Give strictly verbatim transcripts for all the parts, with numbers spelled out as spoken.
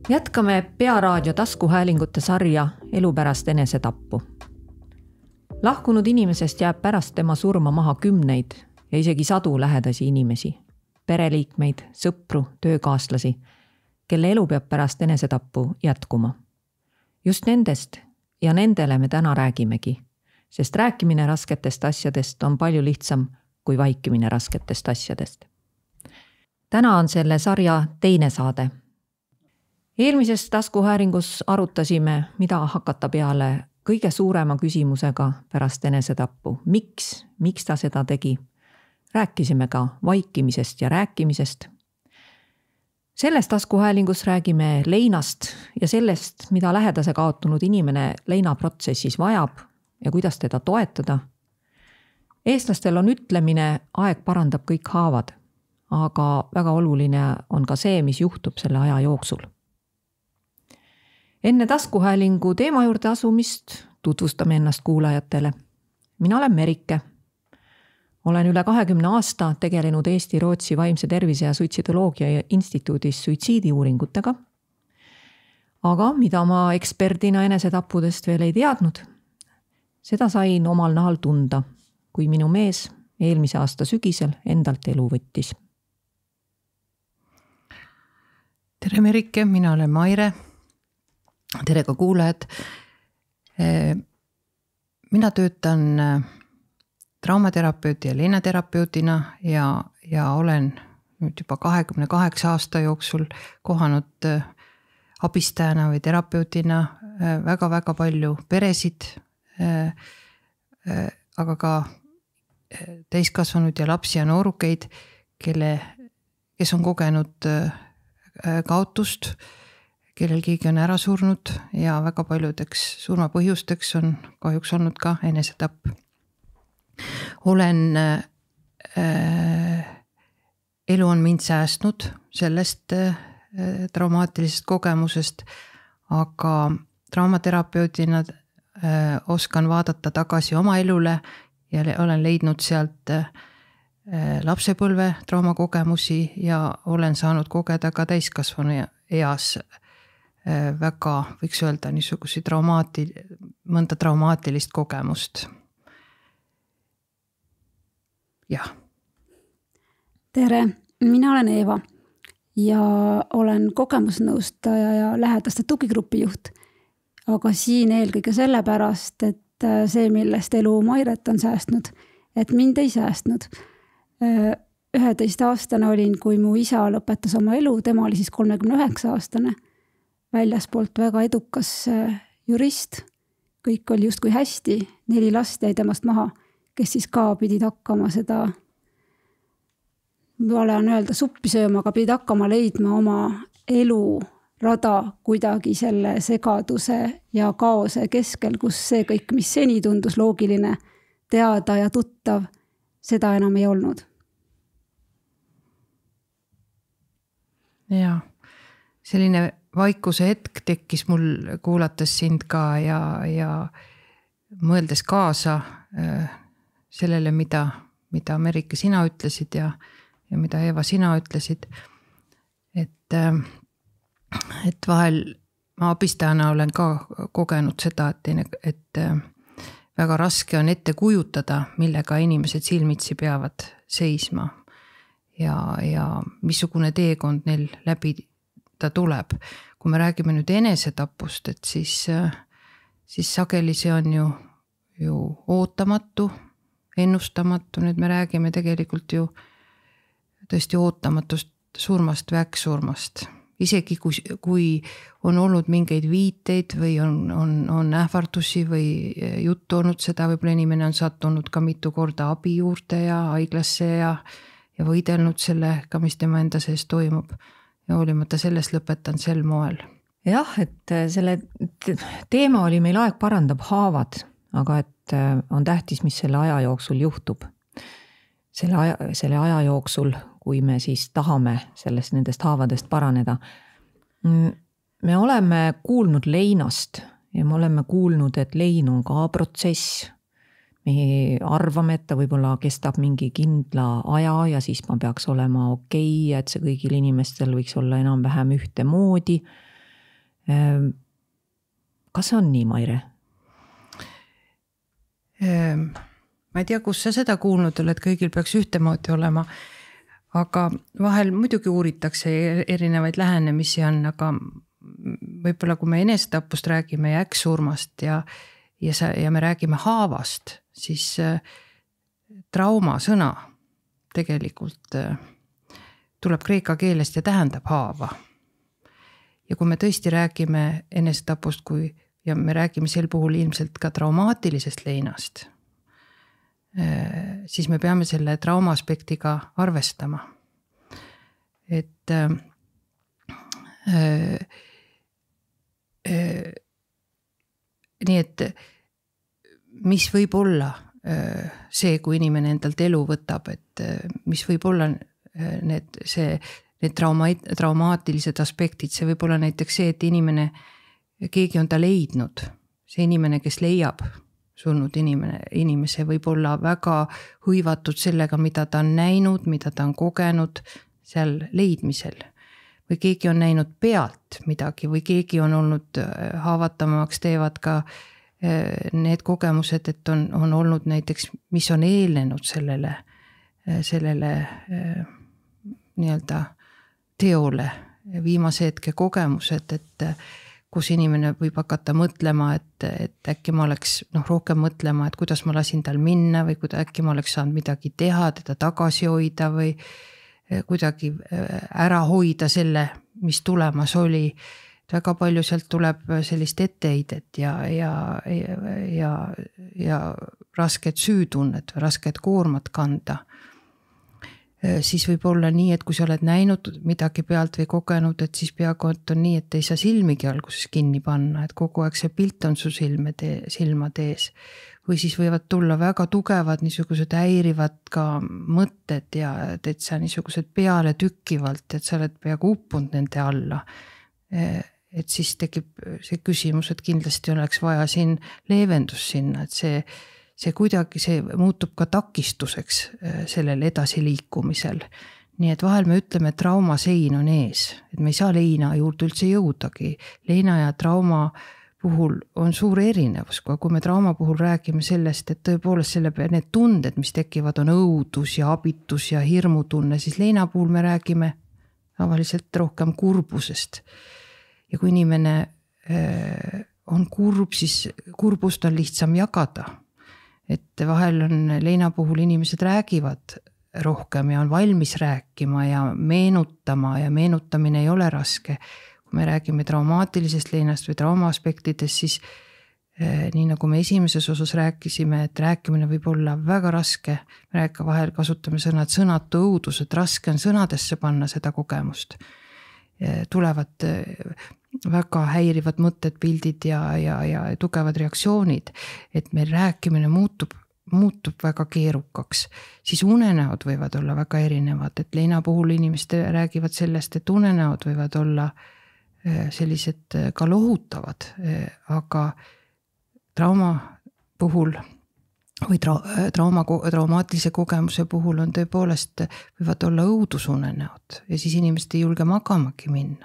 Jätkame Pearaadio taskuhäälingute sarja Elu pärast enesetappu. Lahkunud inimesest jääb pärast tema surma maha kümneid ja isegi sadu lähedasi inimesi, pereliikmeid, sõpru, töökaaslasi, kelle elu peab pärast enesetappu jätkuma. Just nendest ja nendele me täna räägimegi, sest rääkimine rasketest asjadest on palju lihtsam kui vaikimine rasketest asjadest. Täna on selle sarja teine saade. Eelmises taskuhääringus arutasime, mida hakata peale kõige suurema küsimusega pärast enesetappu. Miks? Miks ta seda tegi? Rääkisime ka vaikimisest ja rääkimisest. Selles taskuhäälingus räägime leinast ja sellest, mida lähedase kaotunud inimene leinaprotsessis vajab ja kuidas teda toetada. Eestlastel on ütlemine, aeg parandab kõik haavad, aga väga oluline on ka see, mis juhtub selle aja jooksul. Enne taskuhäälingu teema juurde asumist tutvustame ennast kuulajatele. Mina olen Merike. Olen üle kahekümne aasta tegelenud Eesti-Rootsi vaimse tervise ja suitsidoloogia instituudis suitsiidiuuringutega. Aga mida ma eksperdina enesetappudest veel ei teadnud, seda sain omal nahal tunda, kui minu mees eelmise aasta sügisel endalt elu võttis. Tere Merike, mina olen Maire. Tere ka kuulajad. Mina töötan traumaterapeuti ja leinaterapeutina ja, ja olen nüüd juba kahekümne kaheksa aasta jooksul kohanud abistajana või terapeutina väga-väga palju peresid, aga ka täiskasvanud ja lapsi ja noorukeid, kelle, kes on kogenud kaotust, kellel keegi on ära surnud ja väga paljudeks surmapõhjusteks on kahjuks olnud ka enesetapp. Olen, äh, elu on mind säästnud sellest äh, traumaatilisest kogemusest, aga traumaterapeutina äh, oskan vaadata tagasi oma elule ja olen leidnud sealt äh, lapsepõlve traumakogemusi ja olen saanud kogeda ka täiskasvanu eas väga, võiks öelda, niisuguse traumaati, mõnda traumaatilist kogemust. Jah. Tere, mina olen Eeva ja olen kogemusnõustaja ja lähedaste tugigrupi juht. Aga siin eelkõige sellepärast, et see, millest elu Mairet on säästnud, et mind ei säästnud. üheteist aastane olin, kui mu isa lõpetas oma elu, tema oli siis kolmekümne üheksa aastane. Väljaspoolt väga edukas jurist, kõik oli just kui hästi, neli last jäi temast maha, kes siis ka pidid hakkama seda, vale on öelda suppi sööma, aga pidid hakkama leidma oma elu rada kuidagi selle segaduse ja kaose keskel, kus see kõik, mis seni tundus loogiline, teada ja tuttav, seda enam ei olnud. Ja selline vaikuse hetk tekkis mul kuulates sind ka ja, ja mõeldes kaasa sellele, mida, mida Merike sina ütlesid ja, ja mida Eeva sina ütlesid. Et, et vahel ma abistajana olen ka kogenud seda, et, et väga raske on ette kujutada, millega inimesed silmitsi peavad seisma ja, ja missugune teekond neil läbi ta tuleb. Kui me räägime nüüd enesetapust, et siis, siis sageli see on ju, ju ootamatu, ennustamatu. Nüüd me räägime tegelikult ju tõesti ootamatust surmast, väeksurmast. Isegi kui, kui on olnud mingeid viiteid või on, on, on ähvardusi või juttu olnud seda, võib-olla inimene on sattunud ka mitu korda abi juurde ja haiglasse ja, ja võidelnud sellega, mis tema enda sees toimub. Ja hoolimata sellest lõpetan sel moel. Jah, et selle teema oli meil aeg parandab haavad, aga et on tähtis, mis selle aja jooksul juhtub. Selle aja, selle aja jooksul, kui me siis tahame sellest nendest haavadest paraneda. Me oleme kuulnud leinast ja me oleme kuulnud, et lein on ka protsess. Me arvame, et ta võib-olla kestab mingi kindla aja ja siis ma peaks olema okei, et see kõigil inimestel võiks olla enam vähem ühte moodi. kas see on nii, Maire? Ma ei tea, kus sa seda kuulnud oled, kõigil peaks ühtemoodi olema, aga vahel muidugi uuritakse erinevaid lähenemisi on, aga võib-olla kui me enesetapust räägime ja äkksurmast ja, ja, sa, ja me räägime haavast, siis trauma sõna tegelikult tuleb kreeka keelest ja tähendab haava. Ja kui me tõesti räägime enesetapust kui, ja me räägime sel puhul ilmselt ka traumaatilisest leinast, siis me peame selle trauma aspektiga arvestama. Et äh, äh, nii et mis võib olla äh, see, kui inimene endalt elu võtab, et äh, mis võib olla äh, need, see, need trauma, traumaatilised aspektid, see võib olla näiteks see, et inimene, keegi on ta leidnud, see inimene, kes leiab surnud inimene, inimese võib olla väga hõivatud sellega, mida ta on näinud, mida ta on kogenud seal leidmisel. Või keegi on näinud pealt midagi või keegi on olnud haavatavamaks, teevad ka need kogemused, et on, on olnud näiteks, mis on eelnenud sellele, sellele nii-öelda teole, viimase hetke kogemused, et kus inimene võib hakata mõtlema, et, et äkki ma oleks noh, rohkem mõtlema, et kuidas ma lasin tal minna või kuida, äkki ma oleks saanud midagi teha, teda tagasi hoida või kuidagi ära hoida selle, mis tulemas oli. Väga palju sealt tuleb sellist etteheidet ja, ja, ja, ja, ja rasket süütunnet või rasket koormat kanda. Siis võib olla nii, et kui sa oled näinud midagi pealt või kogenud, et siis peaaegu on nii, et ei saa silmigi alguses kinni panna, et kogu aeg see pilt on su silmade, silmade ees. Või siis võivad tulla väga tugevad niisugused häirivad ka mõtted ja et sa niisugused peale tükkivalt, et sa oled peaaegu uppunud nende alla. Et siis tekib see küsimus, et kindlasti oleks vaja siin leevendus sinna, et see see kuidagi, see muutub ka takistuseks sellel edasiliikumisel. Nii et vahel me ütleme, et trauma sein on ees, et me ei saa leina juurde üldse jõudagi. Leina ja trauma puhul on suur erinevus, kui me trauma puhul räägime sellest, et tõepoolest selle peale need tunded, mis tekivad, on õudus ja abitus ja hirmutunne, siis leina puhul me räägime tavaliselt rohkem kurbusest. Ja kui inimene on kurb, siis kurbust on lihtsam jagada. Et vahel on leina puhul inimesed räägivad rohkem ja on valmis rääkima ja meenutama ja meenutamine ei ole raske. Kui me räägime traumaatilisest leinast või trauma aspektidest, siis eh, nii nagu me esimeses osas rääkisime, et rääkimine võib olla väga raske. Me rääka vahel kasutame sõnad sõnatu õudus, et raske on sõnadesse panna seda kogemust. Eh, tulevad eh, väga häirivad mõtted, pildid ja, ja, ja tugevad reaktsioonid, et meil rääkimine muutub, muutub väga keerukaks, siis unenäod võivad olla väga erinevad, et leina puhul inimesed räägivad sellest, et unenäod võivad olla sellised ka lohutavad, aga trauma puhul või tra- trauma, traumaatilise kogemuse puhul on tõepoolest võivad olla õudusunenäod ja siis inimesed ei julge magamagi minna.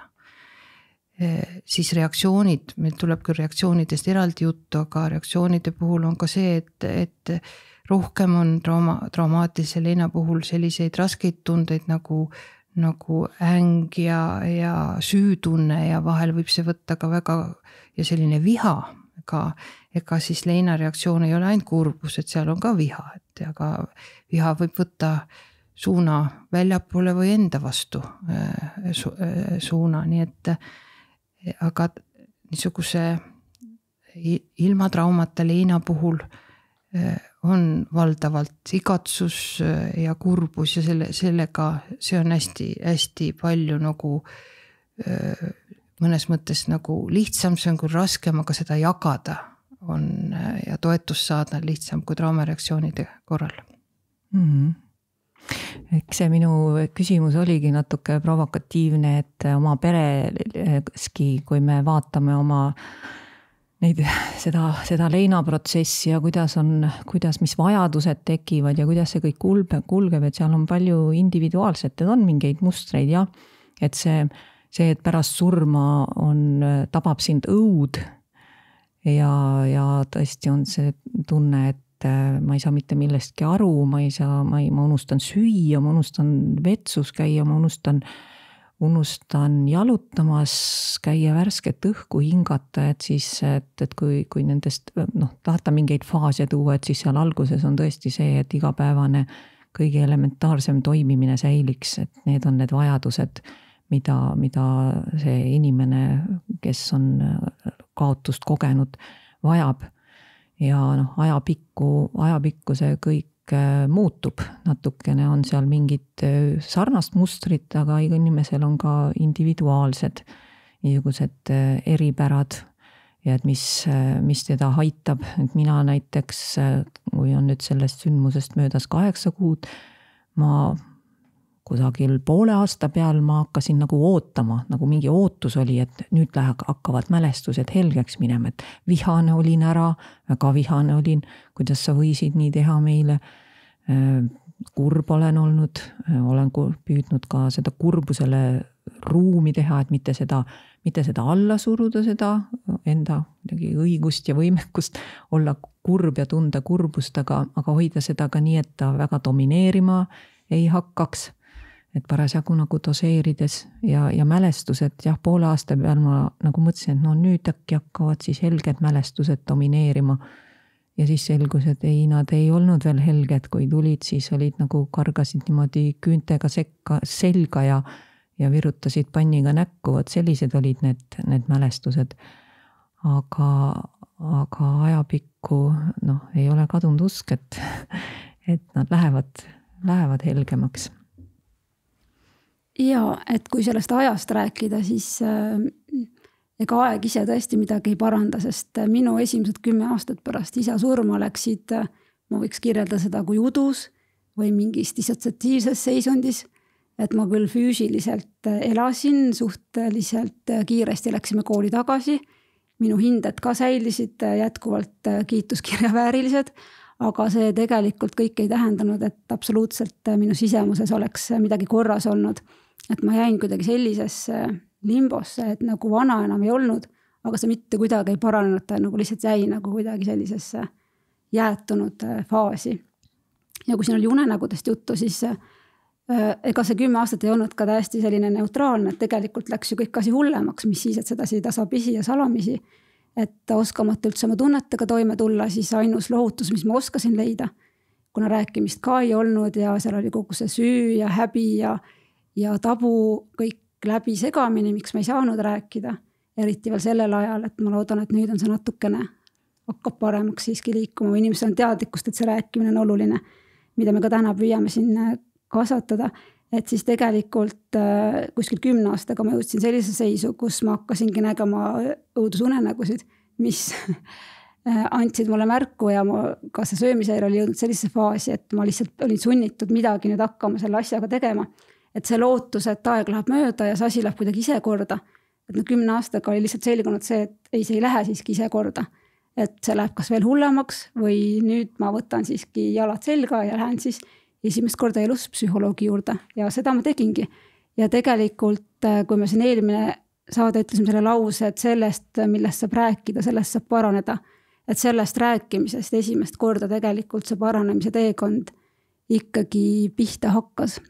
Siis reaktsioonid, meil tuleb küll reaktsioonidest eraldi juttu, aga reaktsioonide puhul on ka see, et, et rohkem on trauma, traumaatilise leina puhul selliseid raskeid tundeid nagu, nagu äng ja, ja süütunne ja vahel võib see võtta ka väga ja selline viha, ega, ega siis leina reaktsioon ei ole ainult kurbus, et seal on ka viha, et aga viha võib võtta suuna väljapoole või enda vastu su, suuna, nii et aga niisuguse ilma traumata leina puhul on valdavalt igatsus ja kurbus ja selle, sellega see on hästi, hästi palju nagu mõnes mõttes nagu lihtsam, see on küll raskem, aga seda jagada on ja toetust saada lihtsam kui traumareaktsioonide korral. Mm-hmm. Eks see minu küsimus oligi natuke provokatiivne, et oma pereski, kui me vaatame oma neid, seda, seda leinaprotsessi ja kuidas on, kuidas, mis vajadused tekivad ja kuidas see kõik kulgeb, et seal on palju individuaalset, et on mingeid mustreid ja et see see, et pärast surma on, tabab sind õud ja, ja tõesti on see tunne, et ma ei saa mitte millestki aru, ma ei saa, ma, ei, ma unustan süüa, ma unustan vetsus käia, ma unustan, unustan jalutamas, käia värsket õhku hingata, et siis, et, et kui, kui nendest, noh, tahta mingeid faase tuua, et siis seal alguses on tõesti see, et igapäevane kõige elementaarsem toimimine säiliks, et need on need vajadused, mida, mida see inimene, kes on kaotust kogenud, vajab. Ja noh, ajapikku, ajapikku see kõik muutub. Natukene on seal mingid sarnast mustrit, aga iga inimesel on ka individuaalsed niisugused eripärad ja et mis, mis teda aitab. Et mina näiteks, kui on nüüd sellest sündmusest möödas kaheksa kuud, ma kusagil poole aasta peal ma hakkasin nagu ootama, nagu mingi ootus oli, et nüüd läheb, hakkavad mälestused helgeks minema, et vihane olin ära, väga vihane olin, kuidas sa võisid nii teha meile. Kurb olen olnud, olen püüdnud ka seda kurbusele ruumi teha, et mitte seda, mitte seda alla suruda, seda enda õigust ja võimekust olla kurb ja tunda kurbust, aga, aga hoida seda ka nii, et ta väga domineerima ei hakkaks. Et parasjagu nagu doseerides ja, ja mälestused, jah, poole aasta peal ma nagu mõtlesin, et no nüüd äkki hakkavad siis helged mälestused domineerima. Ja siis selgus, et ei, nad ei olnud veel helged, kui tulid, siis olid nagu kargasid niimoodi küüntega sekka, selga ja, ja virutasid panniga näkku, vot sellised olid need, need mälestused. Aga, aga ajapikku, noh, ei ole kadunud usk, et, et nad lähevad, lähevad helgemaks. Ja, et kui sellest ajast rääkida, siis äh, ega aeg ise tõesti midagi ei paranda, sest minu esimesed kümme aastat pärast isa surma läksid, ma võiks kirjelda seda kui udus või mingis dissotsiatiivses seisundis, et ma küll füüsiliselt elasin, suhteliselt kiiresti läksime kooli tagasi, minu hinded ka säilisid jätkuvalt kiituskirja väärilised, aga see tegelikult kõik ei tähendanud, et absoluutselt minu sisemuses oleks midagi korras olnud. Et ma jäin kuidagi sellisesse limbosse, et nagu vana enam ei olnud, aga see mitte kuidagi ei paranenud, ta nagu lihtsalt jäi nagu kuidagi sellisesse jäätunud faasi. Ja kui siin oli unenägudest juttu, siis ega see kümme aastat ei olnud ka täiesti selline neutraalne, et tegelikult läks ju kõik asi hullemaks, mis siis, et sedasi tasapisi ja salamisi, et oskamata üldse oma tunnetega toime tulla, siis ainus lohutus, mis ma oskasin leida, kuna rääkimist ka ei olnud ja seal oli kogu see süü ja häbi ja, ja tabu kõik läbi segamini, miks ma ei saanud rääkida, eriti veel sellel ajal, et ma loodan, et nüüd on see natukene hakkab paremaks siiski liikuma või inimesel on teadlikkust, et see rääkimine on oluline, mida me ka täna püüame siin kasvatada, et siis tegelikult kuskil kümne aastaga ma jõudsin sellise seisu, kus ma hakkasingi nägema õudusunenägusid, mis andsid mulle märku ja ma, ka see söömiseier oli jõudnud sellisesse faasi, et ma lihtsalt olin sunnitud midagi nüüd hakkama selle asjaga tegema. Et see lootus, et aeg läheb mööda ja see asi läheb kuidagi ise korda. Et no kümne aastaga oli lihtsalt selgunud see, et ei, see ei lähe siiski ise korda. Et see läheb kas veel hullemaks või nüüd ma võtan siiski jalad selga ja lähen siis esimest korda elus psühholoogi juurde. Ja seda ma tegingi. Ja tegelikult, kui me siin eelmine saade ütlesime selle lause, et sellest, millest saab rääkida, sellest saab paraneda. Et sellest rääkimisest esimest korda tegelikult see paranemise teekond ikkagi pihta hakkas.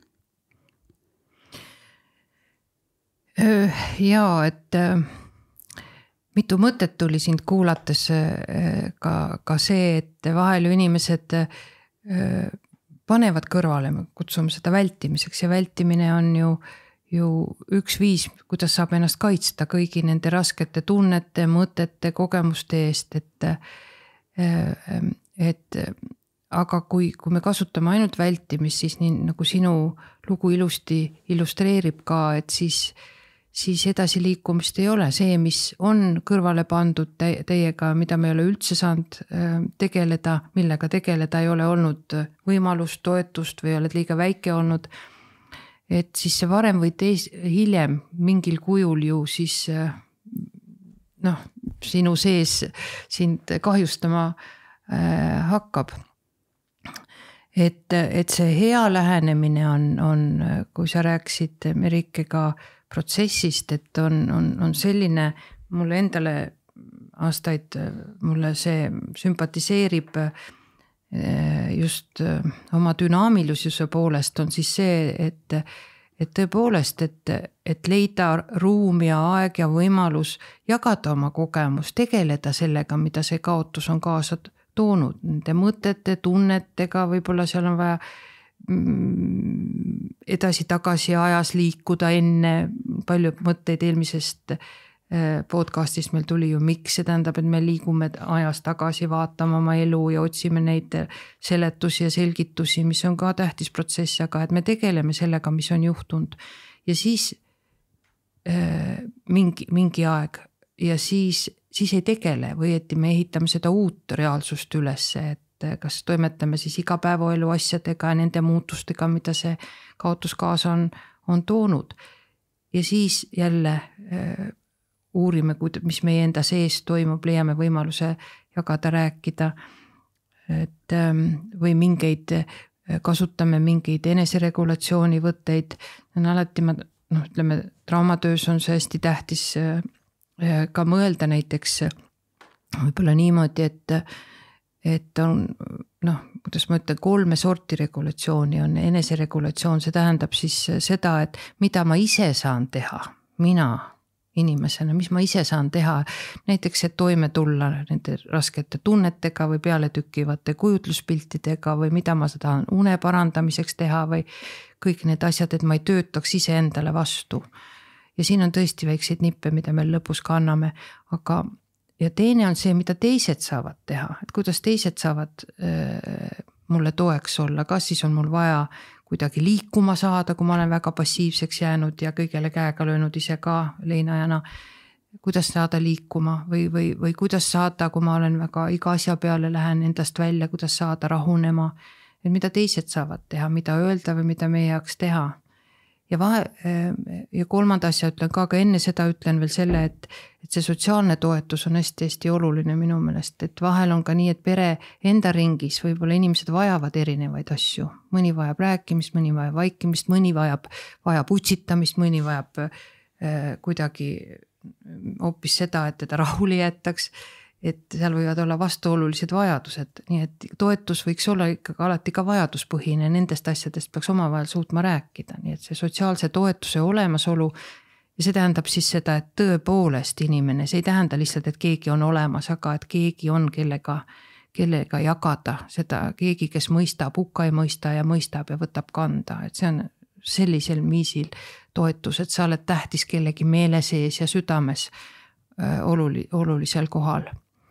Jaa, et mitu mõtet tuli sind kuulates ka, ka see, et vahel ju inimesed panevad kõrvale, me kutsume seda vältimiseks ja vältimine on ju, ju üks viis, kuidas saab ennast kaitsta kõigi nende raskete tunnete, mõtete, kogemuste eest, et, et aga kui, kui me kasutame ainult vältimist, siis nii nagu sinu lugu ilusti illustreerib ka, et siis siis edasi liikumist ei ole. See, mis on kõrvale pandud teiega, mida me ei ole üldse saanud tegeleda, millega tegeleda ei ole olnud võimalust, toetust või oled liiga väike olnud, et siis see varem või teis, hiljem mingil kujul ju siis noh, sinu sees sind kahjustama hakkab. Et, et see hea lähenemine on, on, kui sa rääksid Merikega protsessist, et on, on, on selline mulle endale aastaid, mulle see sümpatiseerib just oma dünaamilisuse poolest on siis see, et, et tõepoolest, et, et leida ruum ja aeg ja võimalus jagada oma kogemus, tegeleda sellega, mida see kaotus on kaasa toonud, nende mõtete, tunnetega, võib-olla seal on vaja edasi-tagasi ajas liikuda enne, palju mõtteid eelmisest podcastist meil tuli ju miks, see tähendab, et me liigume ajas tagasi vaatama oma elu ja otsime neid seletusi ja selgitusi, mis on ka tähtis protsess, aga et me tegeleme sellega, mis on juhtunud ja siis äh, mingi, mingi aeg ja siis, siis ei tegele või et me ehitame seda uut reaalsust ülesse, et kas toimetame siis igapäevaelu asjadega ja nende muutustega, mida see kaotus kaasa on, on toonud ja siis jälle äh, uurime, mis meie enda sees toimub, leiame võimaluse jagada, rääkida, et või mingeid, kasutame mingeid eneseregulatsiooni võtteid. Alati ma, noh, ütleme, traumatöös on see hästi tähtis ka mõelda näiteks võib-olla niimoodi, et, et on, noh, kuidas ma ütlen, kolme sorti regulatsiooni on eneseregulatsioon, see tähendab siis seda, et mida ma ise saan teha, mina inimesena, mis ma ise saan teha, näiteks, et toime tulla nende raskete tunnetega või pealetükkivate kujutluspiltidega või mida ma tahan une parandamiseks teha või kõik need asjad, et ma ei töötaks ise endale vastu. Ja siin on tõesti väikseid nippe, mida me lõpus ka anname, aga ja teine on see, mida teised saavad teha, et kuidas teised saavad äh, mulle toeks olla, kas siis on mul vaja kuidagi liikuma saada, kui ma olen väga passiivseks jäänud ja kõigele käega löönud ise ka leinajana, kuidas saada liikuma või, või, või kuidas saada, kui ma olen väga iga asja peale lähen endast välja, kuidas saada rahunema, et mida teised saavad teha, mida öelda või mida meie jaoks teha. Ja, vahe, ja kolmanda asja ütlen ka, aga enne seda ütlen veel selle, et, et see sotsiaalne toetus on hästi-hästi oluline minu meelest, et vahel on ka nii, et pere enda ringis võib-olla inimesed vajavad erinevaid asju. Mõni vajab rääkimist, mõni vajab vaikimist, mõni vajab, vajab utsitamist, mõni vajab äh, kuidagi hoopis seda, et teda rahule jätaks, et seal võivad olla vastuolulised vajadused, nii et toetus võiks olla ikkagi alati ka vajaduspõhine, nendest asjadest peaks omavahel suutma rääkida, nii et see sotsiaalse toetuse olemasolu ja see tähendab siis seda, et tõepoolest inimene, see ei tähenda lihtsalt, et keegi on olemas, aga et keegi on kellega, kellega jagada seda, keegi, kes mõistab, hukka ei mõista ja mõistab ja võtab kanda, et see on sellisel viisil toetus, et sa oled tähtis kellegi meele sees ja südames oluli, olulisel kohal.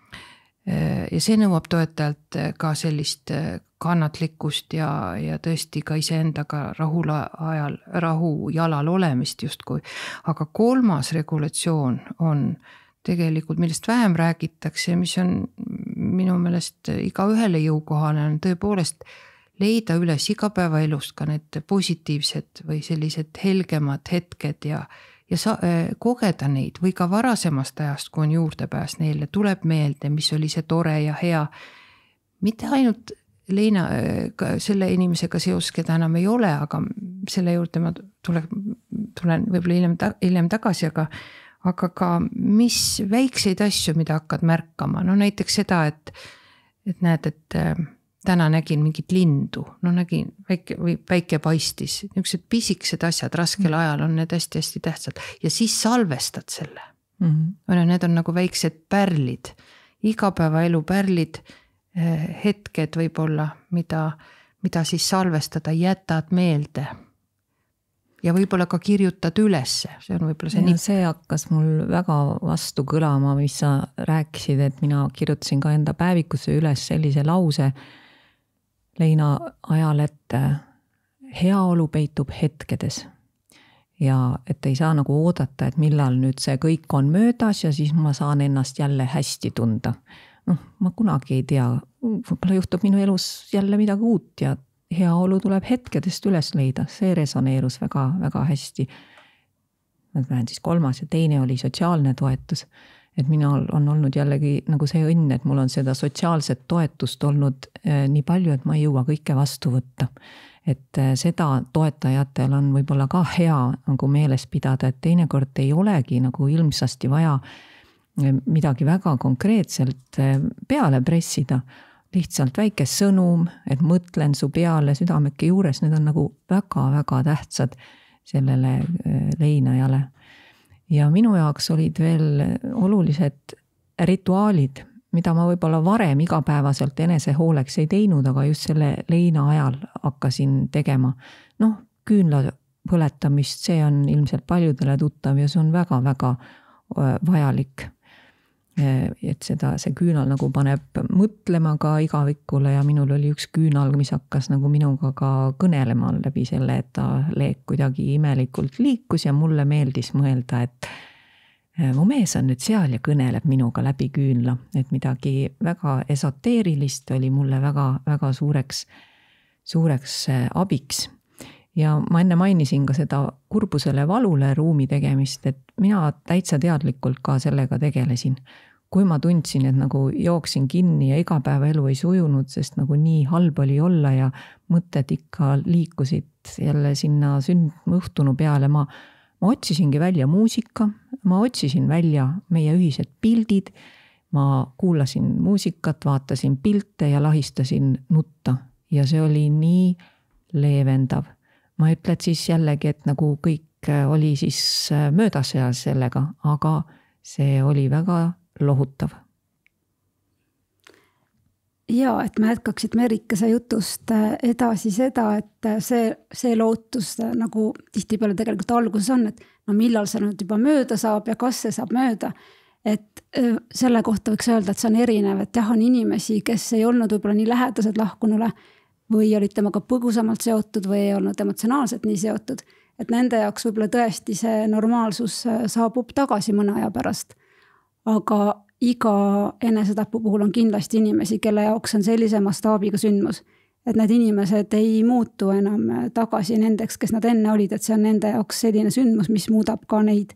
Ja see nõuab toetajalt ka sellist kannatlikkust ja, ja tõesti ka iseendaga rahul ajal, rahu jalal olemist justkui. Aga kolmas regulatsioon on tegelikult, millest vähem räägitakse, mis on minu meelest iga ühele jõukohale, on tõepoolest leida üles igapäevaelust ka need positiivsed või sellised helgemad hetked ja ja sa, kogeda neid või ka varasemast ajast, kui on juurdepääs neile, tuleb meelde, mis oli see tore ja hea. Mitte ainult Leina, selle inimesega seos, keda enam ei ole, aga selle juurde ma tulen, tulen võib-olla hiljem, hiljem tagasi, aga, aga ka mis väikseid asju, mida hakkad märkama. No näiteks seda, et, et näed, et täna nägin mingit lindu, no nägin väike, või väike paistis, niisugused pisikesed asjad raskel ajal on need hästi-hästi tähtsad ja siis salvestad selle. Mm-hmm. Need on nagu väiksed pärlid, igapäevaelu pärlid, hetked võib-olla, mida, mida siis salvestada, jätad meelde ja võib-olla ka kirjutad ülesse, see on võib-olla see nii. See hakkas mul väga vastu kõlama, mis sa rääkisid, et mina kirjutasin ka enda päevikusse üles sellise lause Leina ajal, et heaolu peitub hetkedes ja et ei saa nagu oodata, et millal nüüd see kõik on möödas ja siis ma saan ennast jälle hästi tunda. Noh, ma kunagi ei tea, võib-olla juhtub minu elus jälle midagi uut ja heaolu tuleb hetkedest üles leida, see resoneerus väga, väga hästi. Ma lähen siis kolmas ja teine oli sotsiaalne toetus. Et mina on olnud jällegi nagu see õnn, et mul on seda sotsiaalset toetust olnud eh, nii palju, et ma ei jõua kõike vastu võtta. et seda toetajatel on võib-olla ka hea nagu meeles pidada, et teinekord ei olegi nagu ilmsasti vaja midagi väga konkreetselt peale pressida. Lihtsalt väike sõnum, et mõtlen su peale südameke juures, need on nagu väga-väga tähtsad sellele leinajale. Ja minu jaoks olid veel olulised rituaalid, mida ma võib-olla varem igapäevaselt enese hooleks ei teinud, aga just selle leina ajal hakkasin tegema. Noh, küünla põletamist, see on ilmselt paljudele tuttav ja see on väga-väga vajalik. Et seda, see küünal nagu paneb mõtlema ka igavikule ja minul oli üks küünal, mis hakkas nagu minuga ka kõnelema läbi selle, et ta leek kuidagi imelikult liikus ja mulle meeldis mõelda, et mu mees on nüüd seal ja kõneleb minuga läbi küünla, et midagi väga esoteerilist oli mulle väga, väga suureks, suureks abiks. Ja ma enne mainisin ka seda kurbusele valule ruumi tegemist, et mina täitsa teadlikult ka sellega tegelesin. Kui ma tundsin, et nagu jooksin kinni ja igapäevaelu ei sujunud, sest nagu nii halb oli olla ja mõtted ikka liikusid jälle sinna sündmuhtunu peale, ma, ma otsisingi välja muusika, ma otsisin välja meie ühised pildid, ma kuulasin muusikat, vaatasin pilte ja lahistasin nutta ja see oli nii leevendav. Ma ütlen siis jällegi, et nagu kõik oli siis möödas ja sellega, aga see oli väga lohutav. Ja, et ma jätkaksid Merikese jutust edasi seda, et see, see lootus nagu tihtipeale tegelikult alguses on, et no millal see nüüd juba mööda saab ja kas see saab mööda. Et selle kohta võiks öelda, et see on erinev, et jah, on inimesi, kes ei olnud võib-olla nii lähedased lahkunule või olid temaga põgusamalt seotud või ei olnud emotsionaalselt nii seotud, et nende jaoks võib-olla tõesti see normaalsus saabub tagasi mõne aja pärast. Aga iga enesetapu puhul on kindlasti inimesi, kelle jaoks on sellise mastaabiga sündmus, et need inimesed ei muutu enam tagasi nendeks, kes nad enne olid, et see on nende jaoks selline sündmus, mis muudab ka neid,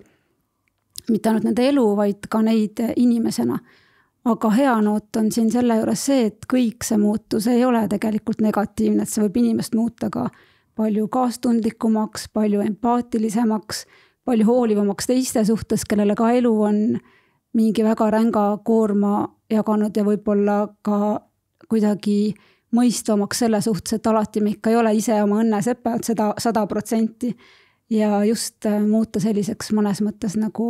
mitte ainult nende elu, vaid ka neid inimesena. Aga hea noot on siin selle juures see, et kõik see muutus ei ole tegelikult negatiivne, et see võib inimest muuta ka palju kaastundlikumaks, palju empaatilisemaks, palju hoolivamaks teiste suhtes, kellele ka elu on mingi väga ränga koorma jaganud ja võib-olla ka kuidagi mõistvamaks selle suhtes, et alati me ikka ei ole ise oma õnnesepad seda sada protsenti ja just muuta selliseks mõnes mõttes nagu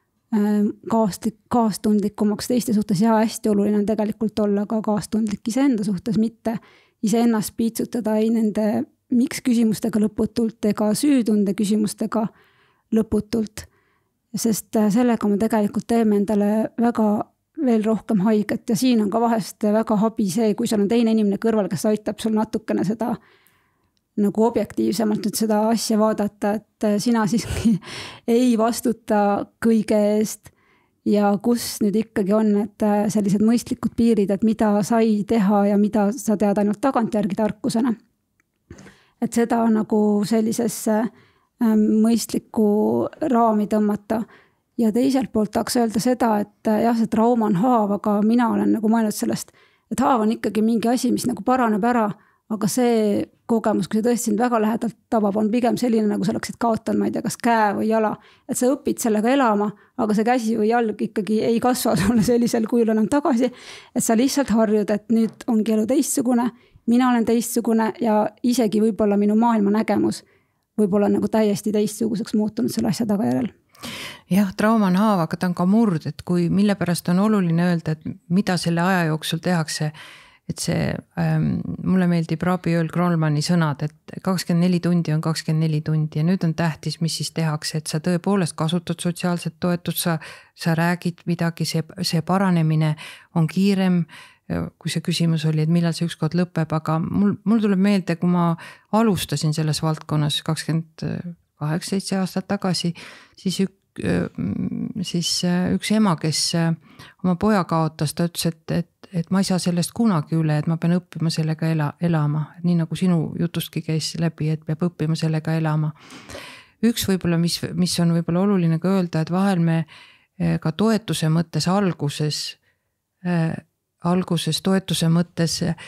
kaastlik, kaastundlikumaks teiste suhtes ja hästi oluline on tegelikult olla ka kaastundlik iseenda suhtes, mitte iseennast piitsutada ei nende miks küsimustega lõputult ega süütunde küsimustega lõputult. Sest sellega me tegelikult teeme endale väga veel rohkem haiget ja siin on ka vahest väga habi see, kui sul on teine inimene kõrval, kes aitab sul natukene seda nagu objektiivsemalt nüüd seda asja vaadata, et sina siiski ei vastuta kõige eest ja kus nüüd ikkagi on need sellised mõistlikud piirid, et mida sai teha ja mida sa tead ainult tagantjärgi tarkusena. Et seda nagu sellisesse mõistliku raami tõmmata ja teiselt poolt tahaks öelda seda, et jah, see trauma on haav, aga mina olen nagu mõelnud sellest, et haav on ikkagi mingi asi, mis nagu paraneb ära, aga see kogemus, kui see tõesti sind väga lähedalt tabab, on pigem selline, nagu sa oleksid kaotanud, ma ei tea, kas käe või jala, et sa õpid sellega elama, aga see käsi või jalg ikkagi ei kasva sulle sellisel kujul enam tagasi, et sa lihtsalt harjud, et nüüd ongi elu teistsugune, mina olen teistsugune ja isegi võib-olla minu maailma nägemus võib-olla nagu täiesti teistsuguseks muutunud selle asja tagajärjel. Jah, trauma on haav, aga ta on ka murd, et kui mille pärast on oluline öelda, et mida selle aja jooksul tehakse, et see, ähm, mulle meeldib Rabbi Earl Grolmani sõnad, et kakskümmend neli tundi on kakskümmend neli tundi ja nüüd on tähtis, mis siis tehakse, et sa tõepoolest kasutad sotsiaalset toetust, sa, sa räägid midagi, see, see paranemine on kiirem, kui see küsimus oli, et millal see ükskord lõpeb, aga mul, mul tuleb meelde, kui ma alustasin selles valdkonnas kakskümmend kaheksa seitse aastat tagasi, siis, ük, siis üks ema, kes oma poja kaotas, ta ütles, et, et, et ma ei saa sellest kunagi üle, et ma pean õppima sellega ela, elama. Nii nagu sinu jutustki käis läbi, et peab õppima sellega elama. Üks võib-olla, mis, mis on võib-olla oluline ka öelda, et vahel me ka toetuse mõttes alguses alguses toetuse mõttes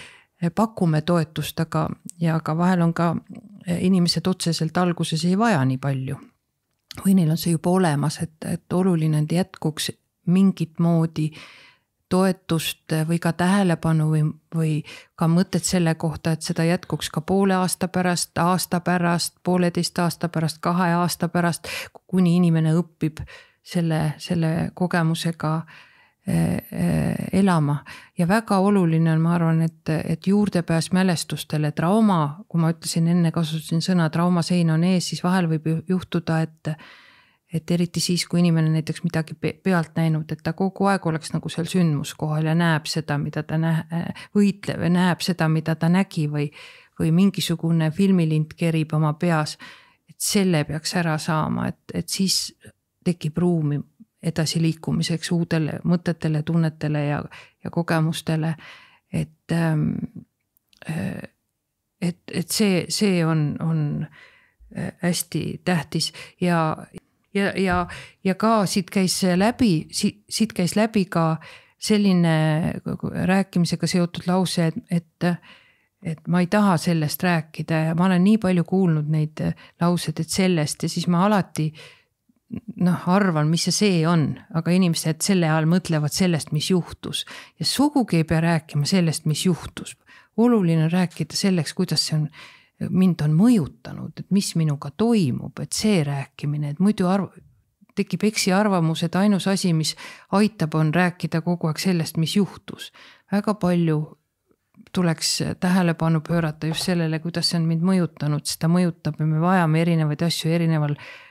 pakume toetust, aga, ja ka vahel on ka inimesed otseselt alguses ei vaja nii palju. Või neil on see juba olemas, et, et oluline on jätkuks mingit moodi toetust või ka tähelepanu või, või ka mõtted selle kohta, et seda jätkuks ka poole aasta pärast, aasta pärast, pooleteist aasta pärast, kahe aasta pärast, kuni inimene õpib selle, selle kogemusega elama. Ja väga oluline on, ma arvan, et, et juurdepääs mälestustele, trauma, kui ma ütlesin enne, kasutasin sõna traumasein on ees, siis vahel võib juhtuda, et, et eriti siis, kui inimene näiteks midagi pealt näinud, et ta kogu aeg oleks nagu seal sündmuskohal ja näeb seda, mida ta nä- võitleb ja näeb seda, mida ta nägi või, või mingisugune filmilint kerib oma peas, et selle peaks ära saama, et, et siis tekib ruumi edasi liikumiseks uudele mõtetele, tunnetele ja, ja kogemustele, et, et, et see, see on, on hästi tähtis ja, ja, ja, ja ka siit käis läbi, siit käis läbi ka selline rääkimisega seotud lause, et, et, et ma ei taha sellest rääkida ja ma olen nii palju kuulnud neid laused, et sellest ja siis ma alati noh, arvan, mis see see on, aga inimesed selle all mõtlevad sellest, mis juhtus ja sugugi ei pea rääkima sellest, mis juhtus. Oluline on rääkida selleks, kuidas see on, mind on mõjutanud, et mis minuga toimub, et see rääkimine, et muidu arv, tekib eksi arvamus, et ainus asi, mis aitab, on rääkida kogu aeg sellest, mis juhtus. Väga palju tuleks tähelepanu pöörata just sellele, kuidas see on mind mõjutanud, seda mõjutab ja me vajame erinevaid asju erineval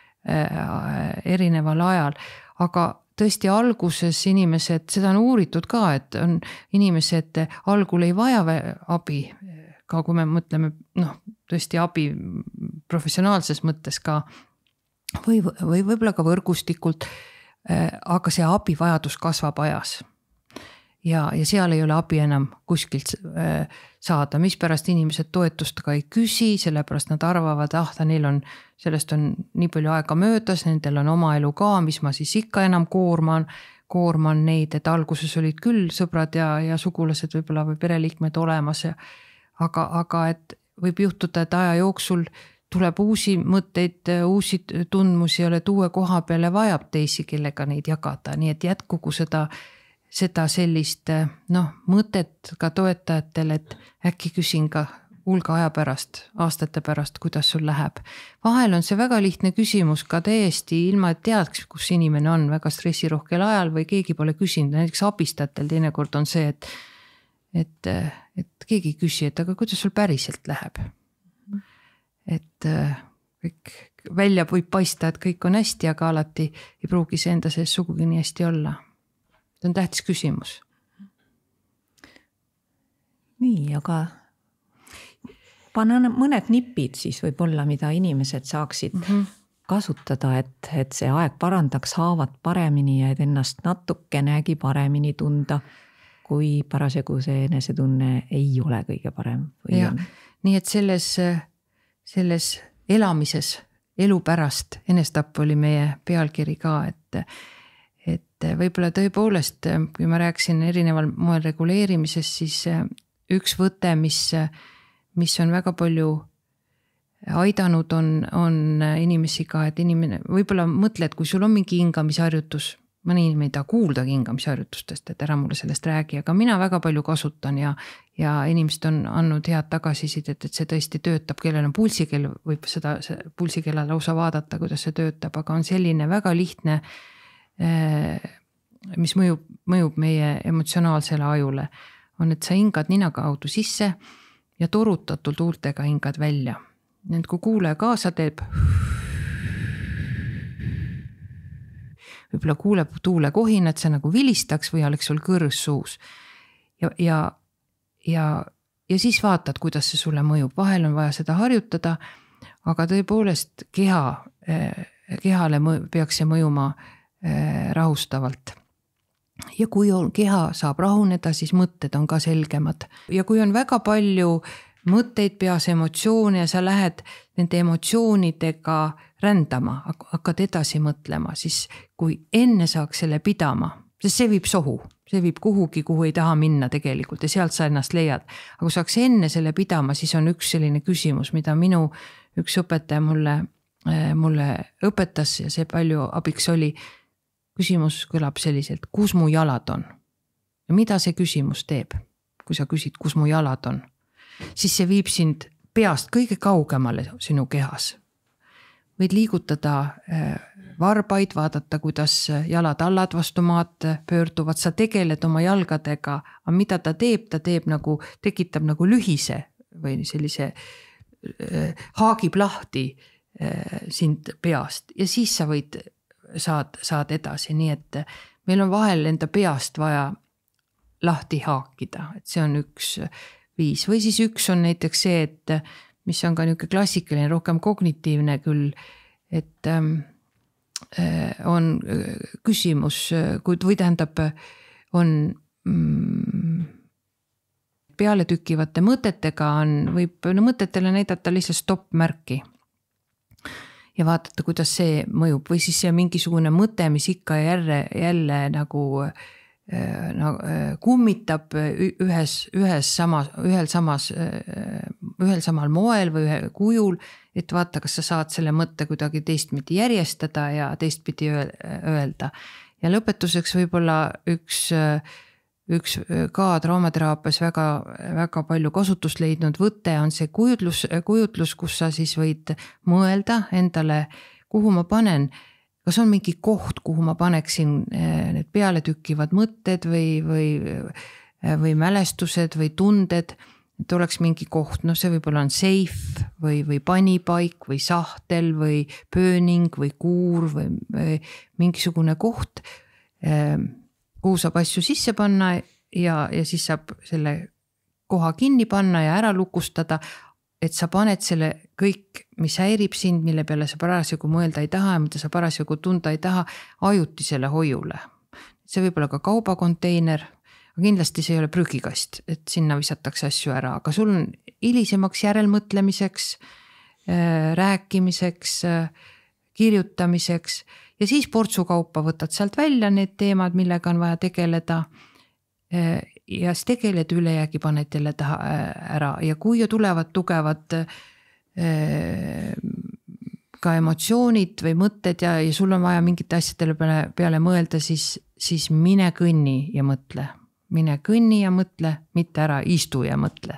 erineval ajal, aga tõesti alguses inimesed, seda on uuritud ka, et on inimesed algul ei vaja abi, ka kui me mõtleme, noh, tõesti abi professionaalses mõttes ka või, või võib-olla ka võrgustikult, aga see abivajadus kasvab ajas. Ja, ja seal ei ole abi enam kuskilt saada, mispärast inimesed toetust ka ei küsi, sellepärast nad arvavad, ah, ta neil on, sellest on nii palju aega möödas, nendel on oma elu ka, mis ma siis ikka enam koorman, koorman neid, et alguses olid küll sõbrad ja, ja sugulased võib-olla või pereliikmed olemas, ja, aga, aga et võib juhtuda, et aja jooksul tuleb uusi mõtteid, uusi tundmusi, oled uue koha peale, vajab teisi, kellega neid jagada, nii et jätkugu seda seda sellist noh, mõtet ka toetajatele, et äkki küsin ka hulga aja pärast, aastate pärast, kuidas sul läheb. Vahel on see väga lihtne küsimus ka täiesti ilma, et teadks, kus inimene on väga stressirohkel ajal või keegi pole küsinud. Näiteks abistajatel teinekord on see, et, et, et keegi ei küsi, et aga kuidas sul päriselt läheb. Et kõik välja võib paista, et kõik on hästi, aga alati ei pruugi see enda sees sugugi nii hästi olla. See on tähtis küsimus. Nii, aga panna mõned nipid siis võib-olla, mida inimesed saaksid mm -hmm. kasutada, et, et see aeg parandaks haavad paremini ja et ennast natukenegi paremini tunda, kui parasjagu see enesetunne ei ole kõige parem. Või ja, on. Nii et selles, selles elamises, elu pärast enestapp oli meie pealkiri ka, et et võib-olla tõepoolest, kui ma rääksin erineval moel reguleerimisest, siis üks võte, mis, mis on väga palju aidanud, on, on inimesi ka, et inimene võib-olla mõtle, et kui sul on mingi hingamisharjutus, mõni inimene ei taha kuuldagi hingamisharjutustest, et ära mulle sellest räägi, aga mina väga palju kasutan ja, ja inimesed on andnud head tagasisidet, et see tõesti töötab, kellel on pulsikell, võib seda pulsikella lausa vaadata, kuidas see töötab, aga on selline väga lihtne mis mõjub, mõjub meie emotsionaalsele ajule, on, et sa hingad nina kaudu sisse ja torutatult huultega hingad välja. Nüüd, kui kuule kaasa teeb, võib-olla kuuleb tuule kohin, et see nagu vilistaks või oleks sul kõrs suus. Ja, ja, ja, ja siis vaatad, kuidas see sulle mõjub. Vahel on vaja seda harjutada, aga tõepoolest keha, kehale peaks see mõjuma rahustavalt. Ja kui on, keha saab rahuneda, siis mõtted on ka selgemad. Ja kui on väga palju mõtteid peas, emotsioone ja sa lähed nende emotsioonidega rändama, hakkad edasi mõtlema, siis kui enne saaks selle pidama, sest see viib sohu, see viib kuhugi, kuhu ei taha minna tegelikult ja sealt sa ennast leiad. Aga kui saaks enne selle pidama, siis on üks selline küsimus, mida minu üks õpetaja mulle, mulle õpetas ja see palju abiks oli. Küsimus kõlab selliselt, kus mu jalad on? Ja mida see küsimus teeb? Kui sa küsid, kus mu jalad on, siis see viib sind peast kõige kaugemale sinu kehas. Võid liigutada varbaid, vaadata, kuidas jalad allad vastu maad pöörduvad, sa tegeled oma jalgadega, aga mida ta teeb, ta teeb nagu, tekitab nagu lühise või sellise haagib lahti sind peast ja siis sa võid saad, saad edasi, nii et meil on vahel enda peast vaja lahti haakida, et see on üks viis või siis üks on näiteks see, et mis on ka niisugune klassikaline, rohkem kognitiivne küll, et on küsimus, või tähendab, on pealetükkivate mõtetega on, võib no, mõtetele näidata lihtsalt stopp-märki ja vaadata, kuidas see mõjub või siis see mingisugune mõte, mis ikka jälle, jälle nagu no, kummitab ühes, ühes samas, ühel samas, ühel samal moel või ühe kujul, et vaata, kas sa saad selle mõtte kuidagi teistpidi järjestada ja teistpidi öelda. Ja lõpetuseks võib-olla üks, üks ka traumateraapias väga, väga palju kasutust leidnud võte on see kujutlus, kujutlus, kus sa siis võid mõelda endale, kuhu ma panen, kas on mingi koht, kuhu ma paneksin need peale tükkivad mõtted või, või, või mälestused või tunded, et oleks mingi koht, no see võib-olla on safe või, või panipaik või sahtel või pööning või kuur või, või mingisugune koht, kuhu saab asju sisse panna ja, ja siis saab selle koha kinni panna ja ära lukustada, et sa paned selle kõik, mis häirib sind, mille peale sa parasjagu mõelda ei taha ja mida sa parasjagu tunda ei taha, ajutisele hoiule. See võib olla ka kaubakonteiner, aga kindlasti see ei ole prügikast, et sinna visatakse asju ära, aga sul on hilisemaks järelmõtlemiseks, rääkimiseks, kirjutamiseks ja siis portsukaupa võtad sealt välja need teemad, millega on vaja tegeleda ja siis tegeled ülejäägi paned jälle taha ära ja kui ju tulevad tugevad ka emotsioonid või mõtted ja, ja sul on vaja mingite asjadele peale, peale mõelda, siis, siis mine kõnni ja mõtle. Mine kõnni ja mõtle, mitte ära istu ja mõtle.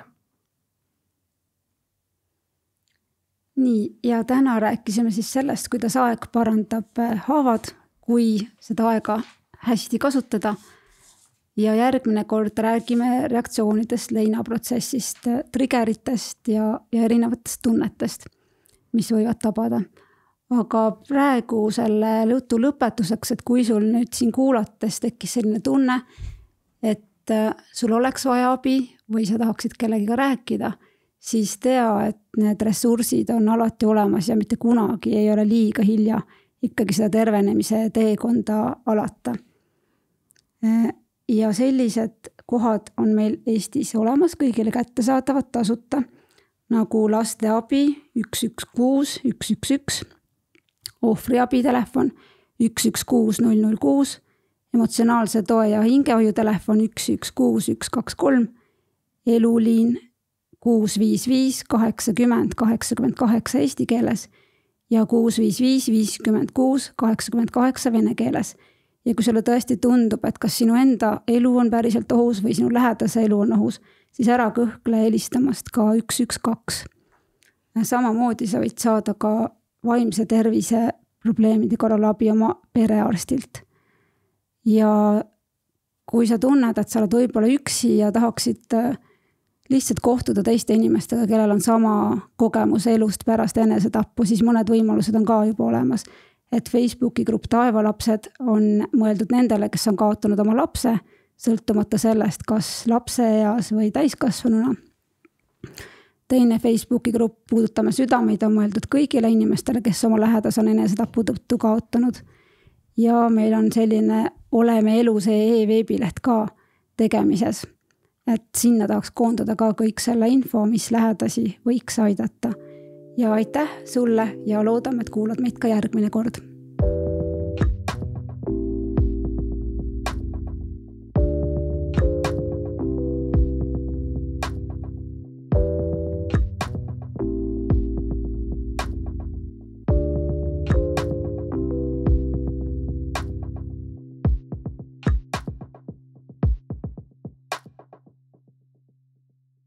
Nii, ja täna rääkisime siis sellest, kuidas aeg parandab haavad, kui seda aega hästi kasutada. Ja järgmine kord räägime reaktsioonidest, leinaprotsessist, triggeritest ja, ja erinevatest tunnetest, mis võivad tabada. Aga praegu selle jutu lõpetuseks, et kui sul nüüd siin kuulates tekkis selline tunne, et sul oleks vaja abi või sa tahaksid kellegiga rääkida, siis tea, et need ressursid on alati olemas ja mitte kunagi ei ole liiga hilja ikkagi seda tervenemise teekonda alata. Ja sellised kohad on meil Eestis olemas kõigile kättesaadavad tasuta, nagu lasteabi üks üks kuus üks üks üks, ohvriabi telefon üks üks kuus null null kuus, emotsionaalse toe ja hingehoiu telefon üks üks kuus üks kaks kolm, eluliin kuus viis viis kaheksakümmend kaheksakümmend kaheksa eesti keeles ja kuus viis viis viiskümmend kuus kaheksakümmend kaheksa vene keeles. Ja kui sulle tõesti tundub, et kas sinu enda elu on päriselt ohus või sinu lähedase elu on ohus, siis ära kõhkle helistamast ka üks üks kaks. Samamoodi sa võid saada ka vaimse tervise probleemide korral abi oma perearstilt. Ja kui sa tunned, et sa oled võib-olla üksi ja tahaksid lihtsalt kohtuda teiste inimestega, kellel on sama kogemus elust pärast enesetappu, siis mõned võimalused on ka juba olemas. Et Facebooki grupp Taevalapsed on mõeldud nendele, kes on kaotanud oma lapse, sõltumata sellest, kas lapse eas või täiskasvanuna. Teine Facebooki grupp Puudutame südameid on mõeldud kõigile inimestele, kes oma lähedas on enesetapu tõttu kaotanud. Ja meil on selline Oleme elus e-veebileht ka tegemises. Et sinna tahaks koondada ka kõik selle info, mis lähedasi võiks aidata. Ja aitäh sulle ja loodame, et kuulad meid ka järgmine kord.